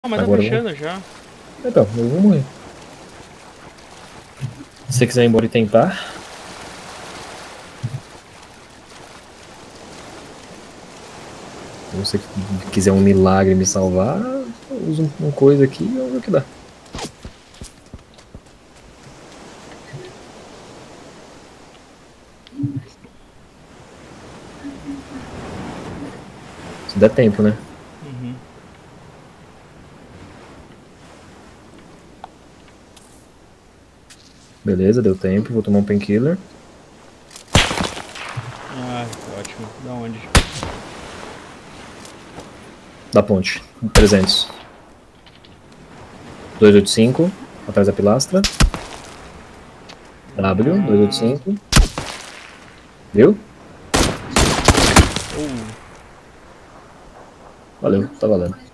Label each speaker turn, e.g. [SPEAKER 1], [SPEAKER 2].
[SPEAKER 1] Ah, mas tá
[SPEAKER 2] Agora
[SPEAKER 1] fechando já.
[SPEAKER 2] Então, eu vou morrer. Se você quiser ir embora e tentar. Se você quiser um milagre me salvar, eu uso uma coisa aqui e vamos ver o que dá. Se der tempo, né?
[SPEAKER 1] Uhum.
[SPEAKER 2] Beleza, deu tempo. Vou tomar um painkiller.
[SPEAKER 1] Ah, ótimo. Da onde?
[SPEAKER 2] Da ponte. 300. 285. Atrás da pilastra. W,
[SPEAKER 1] Ah.
[SPEAKER 2] 285. Viu?
[SPEAKER 1] Oh.
[SPEAKER 2] Valeu, tá valendo.